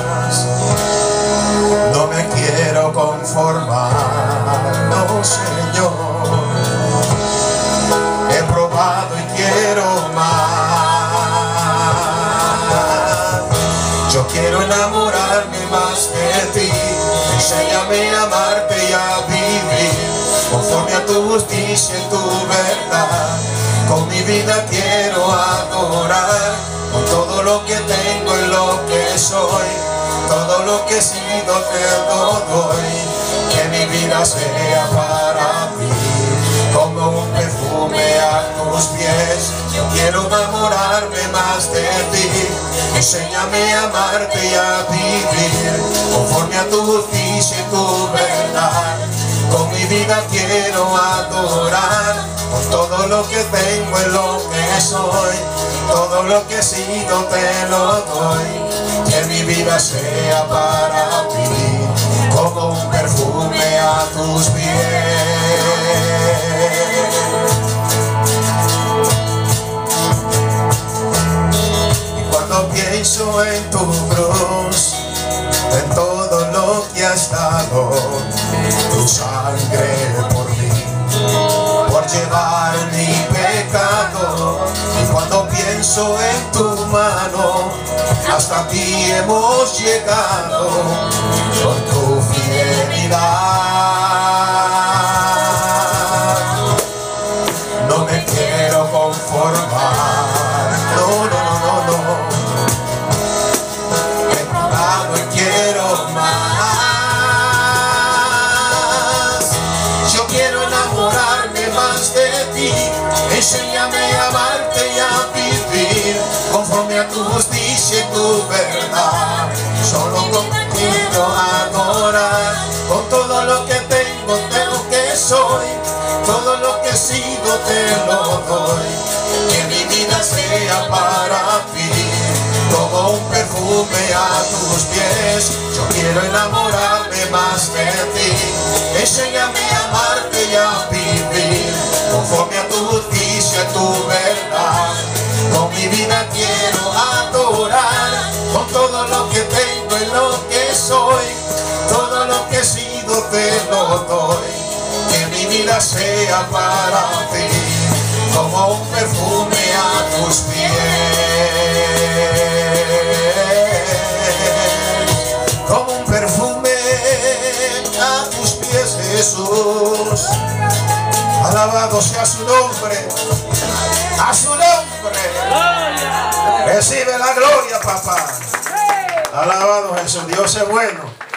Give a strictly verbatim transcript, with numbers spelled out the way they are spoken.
No me quiero conformar, no, Señor. He probado y quiero más. Yo quiero enamorarme más de ti. Enséñame a amarte y a vivir conforme a tu justicia y tu verdad. Con mi vida quiero adorar, con todo lo que tengo y lo que soy, todo lo que he sido te lo doy. Que mi vida sea para ti como un perfume a tus pies. Yo quiero enamorarme más de ti. Enséñame a amarte y a vivir conforme a tu justicia y tu verdad. Con mi vida quiero adorar, con todo lo que tengo y lo que soy, todo lo que he sido te lo doy. Que mi vida sea para ti como un perfume a tus pies. Y cuando pienso en tu cruz, en todo lo que has dado, tu sangre por mí, por llevar mi pecado. Y cuando pienso en tu mano, hasta ti hemos llegado con tu fidelidad. No me quiero conformar, no, no, no, no, no. He probado y quiero más. Yo quiero enamorarme más de ti. Enséñame a amarte y a vivir conforme a tu justicia y tu verdad. Solo contigo adorar, con todo lo que tengo, de lo que soy, todo lo que he sido te lo doy. Que mi vida sea para ti como un perfume a tus pies. Yo quiero enamorarme más de ti. Enséñame a amarte y a vivir conforme a tu justicia y tu verdad. Con mi vida quiero adorar, con todo lo que tengo y lo que soy, todo lo que he sido te lo doy. Que mi vida sea para ti como un perfume a tus pies, como un perfume a tus pies, Jesús. Alabado sea su nombre, a su nombre. Recibe la gloria, papá. Alabado Jesús, Dios es bueno.